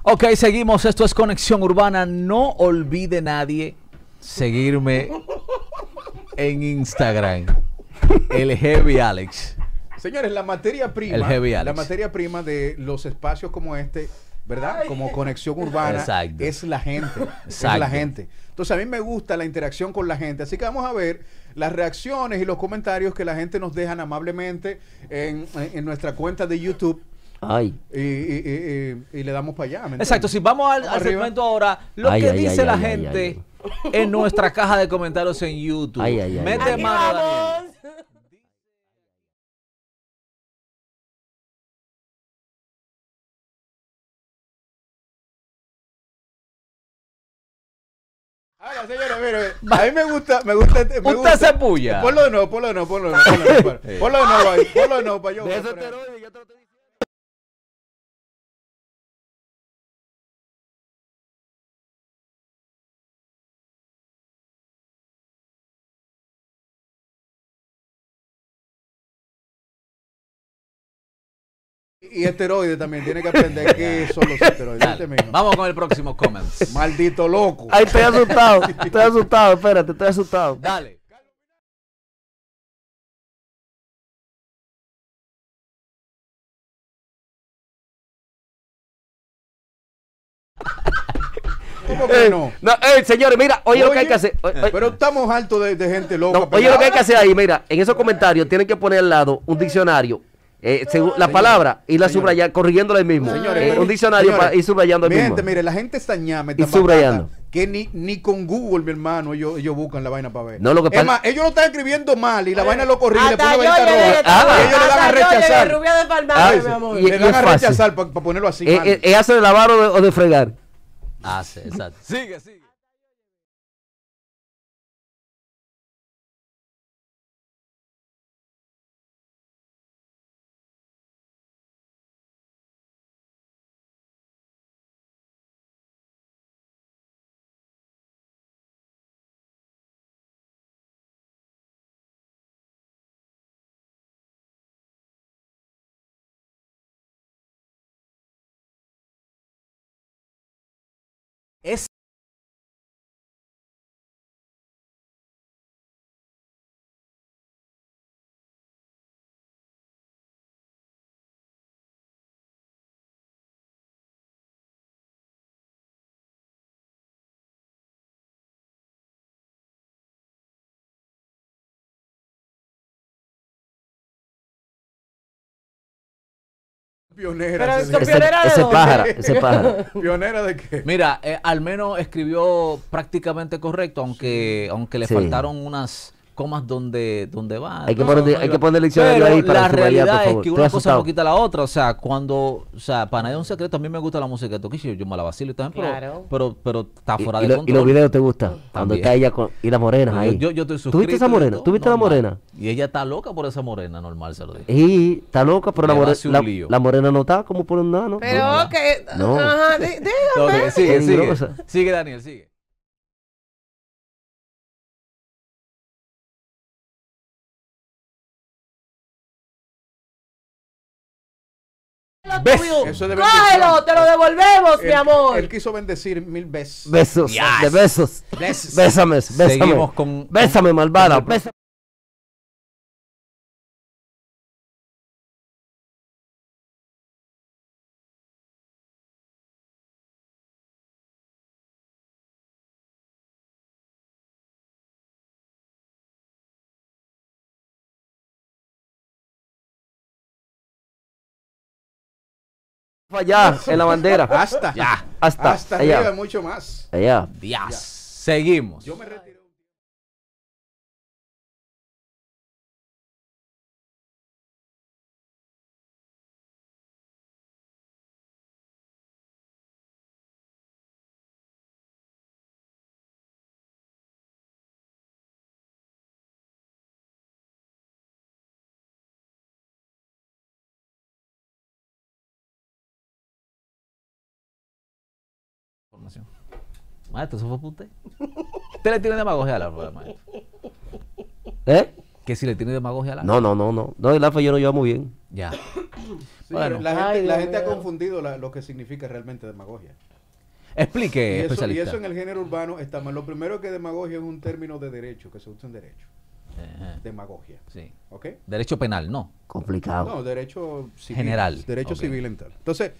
Ok, seguimos. Esto es Conexión Urbana. No olvide nadie seguirme en Instagram. El Heavy Alex. Señores, la materia prima, El Heavy Alex. la materia prima de los espacios como este, ¿verdad? Como Conexión Urbana, Exacto. es la gente. Es Exacto. la gente. Entonces, a mí me gusta la interacción con la gente. Así que vamos a ver las reacciones y los comentarios que la gente nos dejan amablemente en nuestra cuenta de YouTube. Ay. Y le damos para allá. ¿me entiendes? Exacto, si vamos al Arriba. segmento ahora, lo Ay, que ay, dice ay, la ay, gente ay, en nuestra caja de comentarios en YouTube. Ay, ay, ay, Mete ay. mano, Daniel. Ahora, señores, mire, a mí me gusta. Usted se puya. Ponlo de nuevo, ponlo de nuevo, ponlo de nuevo. Ponlo de nuevo ahí, ponlo de nuevo para yo. Y esteroides también, tiene que aprender qué son los esteroides. Dale, Este mismo. vamos con el próximo comment. Maldito loco. Ay, estoy asustado. Estoy asustado, espérate, estoy asustado. Dale. ¿Cómo que no? Señores, mira, oye lo que hay que hacer. Pero estamos hartos de gente loca. No, oye lo que hay que hacer ahí, mira, en esos comentarios tienen que poner al lado un diccionario, según la palabra y la subrayar, corrigiéndola ahí mismo. Señores, un diccionario para ir subrayando ahí mi mismo. gente, mire, la gente está ñame, Y subrayando. que ni con Google, mi hermano, ellos buscan la vaina para ver. No, lo que Es pasa- más, ellos lo están escribiendo mal y la vaina lo corrige y le Hasta pone yo 20 llegué, arroba. Y ellos le dan a hasta yo llegué, rechazar. Rubia de Palmar, mi amor. y Le dan es a fácil. rechazar para ponerlo así mal. ¿Es hacer de lavar o de fregar? Hace, exacto. Sigue, sigue. Es Pionera. Pero se esto dice. pionera de Ese dónde? pájaro, ese pájaro. ¿Pionera de qué? Mira, al menos escribió prácticamente correcto, aunque le Sí. faltaron unas comas donde va. Hay que No, poner- no hay iba. que poner el diccionario Pero ahí para la subrayar, realidad por es favor. que Estoy una cosa asustado. no quita la otra. O sea, para nadie es un secreto. A mí me gusta la música de Toquichi, yo me la vacilo y también, Claro. pero está fuera Y de y control. los videos te gustan. Cuando También. está ella con, y las morenas ahí. Yo estoy suscrito. ¿Tuviste esa y morena? todo, ¿Tuviste la normal. morena? Y ella está loca por esa morena, normal se lo digo. Y está loca, pero Le la va a morena, hacer un lío. la morena no está como por un nano. Pero que. No. Ajá, dígame. Ok, sigue, sigue. Peligrosa. Sigue, Daniel, sigue. ¿Ves? Eso de Cógelo, bendición. te lo devolvemos, mi amor. Él quiso bendecir 1000 veces. Besos, Yes. de besos. Besos. Bésame, bésame. Seguimos con... Bésame, malvada. Bésame. Allá, en la bandera. Hasta. Ya. Hasta allá. arriba, mucho más. Allá. Dios. Seguimos. Yo me retiro. Información. Maestro, eso fue para usted. Usted le tiene demagogia al árbol, maestro. ¿Eh? Que si le tiene demagogia al árbol. No, el AFA yo lo llevo muy bien. Ya. Sí, Bueno. la gente ha confundido lo que significa realmente demagogia. Explique, Y especialista. eso en el género urbano está mal. Lo primero que demagogia es un término de derecho, que se usa en derecho. Ajá. Demagogia. Sí. ¿Ok? Derecho penal, no. Complicado. No, derecho civil. General. Derecho Ok. civil en tal. Entonces,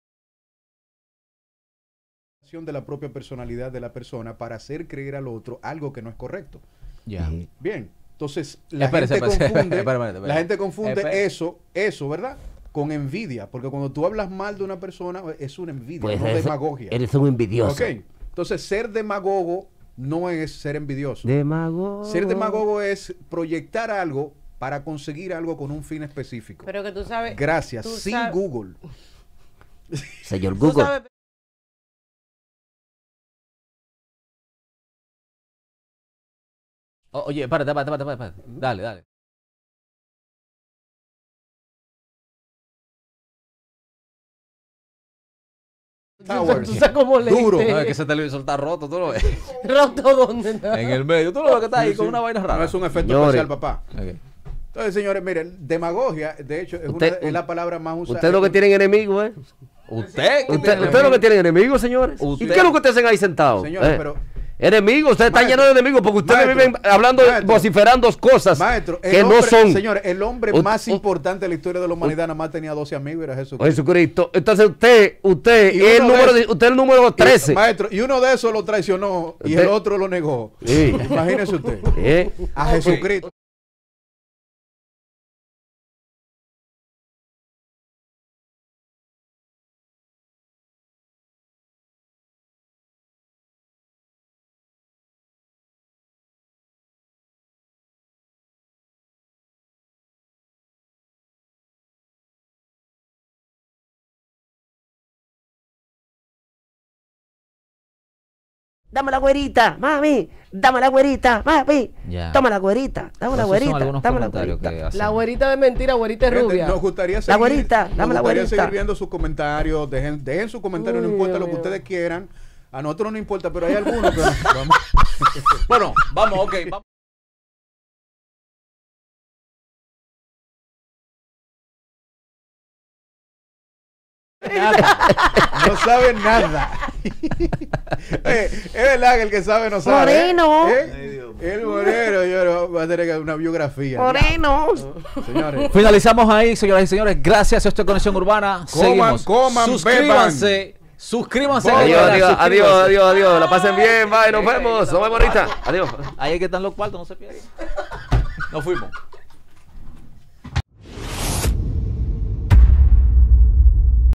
de la propia personalidad de la persona para hacer creer al otro algo que no es correcto. Ya. Sí. Bien. Entonces, la Espérese, gente espérese. confunde, Espérate. la gente confunde Espérate. eso, ¿verdad? Con envidia, porque cuando tú hablas mal de una persona es una envidia, Pues no eres, demagogia. eres un envidioso. Ok. Entonces, ser demagogo no es ser envidioso. Demagogo. Ser demagogo es proyectar algo para conseguir algo con un fin específico. Pero que tú sabes. Gracias, tú sin sabes- Google. Señor tú Google. sabes- Oye, espérate. Dale. Towers. Tú sabes cómo le Duro. No, es que ese televisor está roto, tú lo ves. ¿Roto dónde? En el medio, tú lo ves que está ahí Sí, con sí. una vaina No rara. es un efecto Señores. especial, papá. Ok. Entonces, señores, miren, demagogia, de hecho, es la palabra más usada. Usted lo que tienen enemigos, ¿eh? Usted, Usted lo que tienen enemigos, señores. Usted- ¿Y qué es lo que ustedes hacen ahí sentados? Señores, pero- Enemigos, ustedes están Maestro, llenos de enemigos porque ustedes maestro, viven hablando, maestro, vociferando cosas Maestro, que no son. Señores, el hombre U- más u- importante de la historia de la humanidad nada más tenía 12 amigos y era Jesucristo. Jesucristo. Entonces usted Y es el uno de número, esos- usted es el número 13. Maestro, y uno de esos lo traicionó y Usted- el otro lo negó. Sí. Imagínese usted. ¿Eh? A Jesucristo. Dame la güerita, mami. Dame la güerita, mami. Ya. Toma la güerita, dame la Esos son güerita. algunos Dame la comentarios güerita. que hacen. La güerita de mentira, güerita es Gente, rubia. Nos gustaría seguir, güerita, nos dame la gustaría güerita. seguir viendo sus comentarios. Dejen su comentario, no Uy, importa Dios lo que mío. ustedes quieran. A nosotros no importa, pero hay algunos que vamos. Bueno, vamos, ok. Vamos. No saben nada. Es verdad que el que sabe no sabe. Moreno. El moreno, yo va a tener que una biografía. Moreno. Señores. Finalizamos ahí, señoras y señores. Gracias. Esto es Conexión Urbana. Seguimos. coman, Suscríbanse. Suscríbanse. Adiós, señora, adiós, adiós, suscríbanse. adiós, adiós. La pasen bien, bye, nos vemos. Nos vemos ahorita. Adiós. Ahí es que están los cuartos, no se pierdan. Nos fuimos.